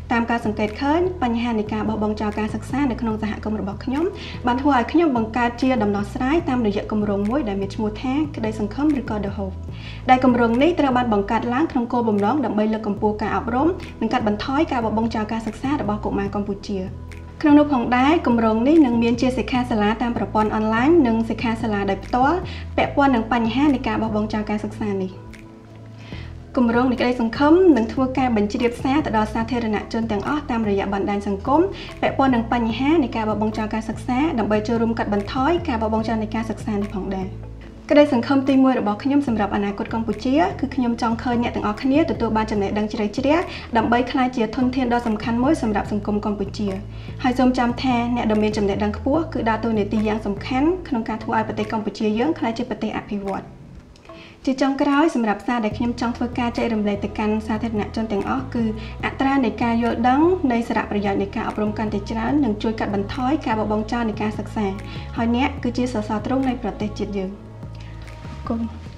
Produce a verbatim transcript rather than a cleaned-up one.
តាមការសង្កេតឃើញបញ្ហានៃការបោះបង់ចោលការសិក្សានៅក្នុងសហគមន៍របស់ខ្ញុំបានធ្វើឲ្យខ្ញុំបង្កើតជាដំណោះស្រាយតាមរយៈគម្រោងមួយដែលមានឈ្មោះថាក្តីសង្ឃឹមឬក៏ The Hope ដែលគម្រោងនេះត្រូវបានបង្កើតឡើងក្នុងគោលបំណងដើម្បីលើកកម្ពស់ការអប់រំនិងកាត់បន្ថយការបោះបង់ចោលការសិក្សារបស់កុមារកម្ពុជាក្នុងនោះផងដែរគម្រោងនេះនឹងមានជាសិក្ខាសាលាតាមប្រព័ន្ធអនឡាញនិងសិក្ខាសាលាដោយផ្ទាល់ពាក់ព័ន្ធនឹងបញ្ហានៃការបោះបង់ចោលការសិក្សានេះគម្រោងនៃក្តីសង្ឃឹមនឹងធ្វើការបញ្ជ្រាបសារទៅដល់សាធារណជនទាំងអស់តាមរយៈបណ្ដាញសង្គមពាក់ព័ន្ធនឹងបញ្ហានៃការបោះបង់ចោលការសិក្សាដើម្បីចូលរួមកាត់បន្ថយការបោះបង់ចោលនៃការសិក្សានេះផងដែរក្តីសង្ឃឹមទីមួយរបស់ខ្ញុំសម្រាប់អនាគតកម្ពុជាគឺខ្ញុំចង់ឃើញអ្នកទាំងអស់គ្នាទទួលបានចំណេះដឹងជ្រៅជ្រះដើម្បីក្លាយជាធនធានដ៏សំខាន់មួយសម្រាប់សង្គមកម្ពុជាហើយសូមចាំថាអ្នកដែលមានចំណេះដឹងខ្ពស់គឺដើរតួនាទីយ៉ាងសំខាន់ក្នុងការធ្វើឲ្យប្រទេសកម្ពុជាយើងក្លាយជាប្រទេសអភិវឌ្ឍន៍ជាចុងក្រោយសម្រាប់សារដែលខ្ញុំចង់ធ្វើការចែករំលែកទៅកាន់សាធារណជនទាំងអស់គឺអត្រានៃការយល់ដឹងនៃសារៈប្រយោជន៍នៃការអប់រំកាន់តែច្រើននឹងជួយកាត់បន្ថយការបោះបង់ចោលនៃការសិក្សាហើយអ្នកគឺជាសសរទ្រូងនៃប្រទេសជាតិយើងអរគុណ